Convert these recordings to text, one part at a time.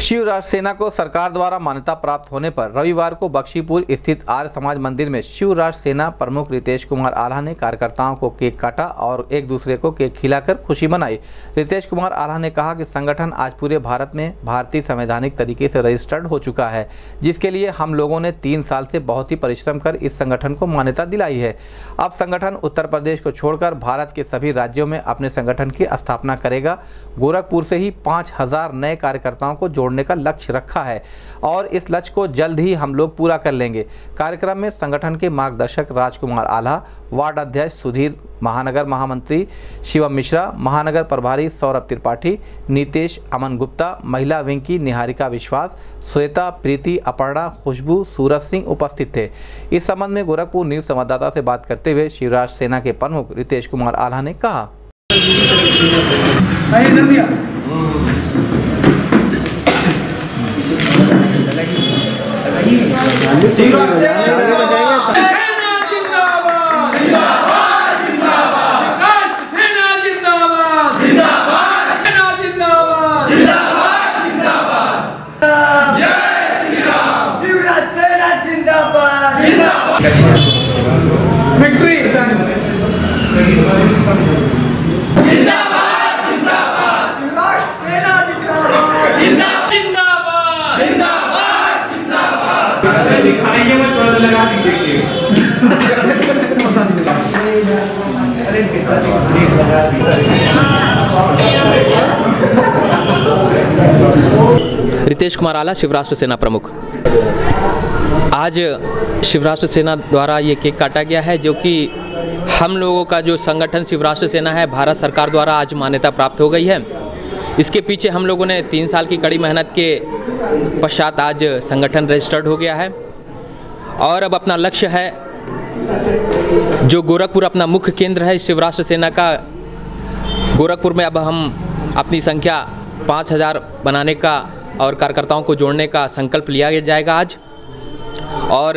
शिव राष्ट्र सेना को सरकार द्वारा मान्यता प्राप्त होने पर रविवार को बख्शीपुर स्थित आर्य समाज मंदिर में शिव राष्ट्र सेना प्रमुख रितेश कुमार आल्हा ने कार्यकर्ताओं को केक काटा और एक दूसरे को केक खिलाकर खुशी मनाई। रितेश कुमार आल्हा ने कहा कि संगठन आज पूरे भारत में भारतीय संवैधानिक तरीके से रजिस्टर्ड हो चुका है, जिसके लिए हम लोगों ने 3 साल से बहुत ही परिश्रम कर इस संगठन को मान्यता दिलाई है। अब संगठन उत्तर प्रदेश को छोड़कर भारत के सभी राज्यों में अपने संगठन की स्थापना करेगा। गोरखपुर से ही 5000 नए कार्यकर्ताओं को जोड़ने का लक्ष्य रखा है और इस लक्ष्य को जल्द ही हम लोग पूरा कर लेंगे। कार्यक्रम में संगठन के मार्गदर्शक राजकुमार आल्हा, वार्ड अध्यक्ष सुधीर, महानगर महामंत्री शिवम मिश्रा, महानगर प्रभारी सौरभ त्रिपाठी, नीतेश, अमन गुप्ता, महिला विंग की निहारिका विश्वास, श्वेता, प्रीति, अपर्णा, खुशबू, सूरज सिंह उपस्थित थे। इस संबंध में गोरखपुर न्यूज संवाददाता से बात करते हुए शिव राष्ट्र सेना के प्रमुख रितेश कुमार आल्हा ने कहा, दिखाइए मत, थोड़ा लगा दीजिए। रितेश कुमार आल्हा, शिव राष्ट्र सेना प्रमुख। आज शिव राष्ट्र सेना द्वारा ये केक काटा गया है, जो कि हम लोगों का जो संगठन शिव राष्ट्र सेना है, भारत सरकार द्वारा आज मान्यता प्राप्त हो गई है। इसके पीछे हम लोगों ने 3 साल की कड़ी मेहनत के पश्चात आज संगठन रजिस्टर्ड हो गया है और अब अपना लक्ष्य है, जो गोरखपुर अपना मुख्य केंद्र है शिव राष्ट्र सेना का, गोरखपुर में अब हम अपनी संख्या 5000 बनाने का और कार्यकर्ताओं को जोड़ने का संकल्प लिया जाएगा आज। और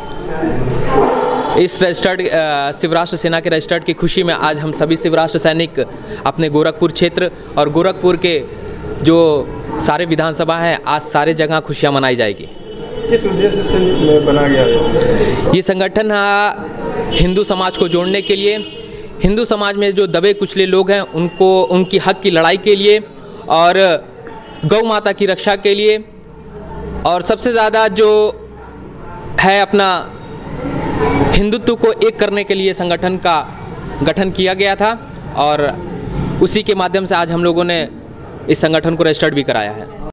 इस रजिस्टर्ड शिव राष्ट्र सेना के रजिस्टर्ड की खुशी में आज हम सभी शिव राष्ट्र सैनिक अपने गोरखपुर क्षेत्र और गोरखपुर के जो सारे विधानसभा हैं, आज सारे जगह खुशियां मनाई जाएगी। किस उद्देश्य से बना गया है ये संगठन? हिंदू समाज को जोड़ने के लिए, हिंदू समाज में जो दबे कुचले लोग हैं उनको उनकी हक की लड़ाई के लिए और गौ माता की रक्षा के लिए, और सबसे ज़्यादा जो है अपना हिंदुत्व को एक करने के लिए संगठन का गठन किया गया था और उसी के माध्यम से आज हम लोगों ने इस संगठन को रजिस्टर्ड भी कराया है।